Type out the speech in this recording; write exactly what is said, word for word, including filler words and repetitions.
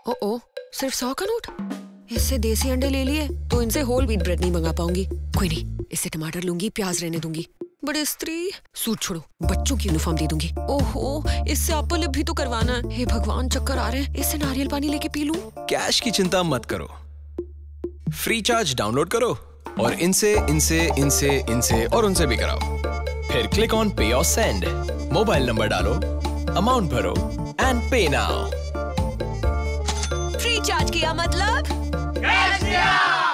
ओ ओ, सिर्फ सौ का नोट? इससे देसी अंडे ले लिए तो इनसे होल व्हीट ब्रेड नहीं मंगा पाऊंगी। कोई नहीं, इससे टमाटर लूंगी, प्याज रहने दूंगी। बड़े स्त्री, सूट छोड़ो, बच्चों की यूनिफॉर्म दे दूंगी। ओहो, इससे अपर लिप भी तो करवाना है। हे भगवान, चक्कर आ रहे हैं। इससे नारियल पानी लेके पी लूं। कैश की चिंता मत करो, फ्री चार्ज डाउनलोड करो और इनसे इनसे इनसे इनसे और उनसे भी कराओ। फिर क्लिक ऑन पे और सेंड, मोबाइल नंबर डालो, अमाउंट भरो and pay now. Free charge किया मतलब कैश किया।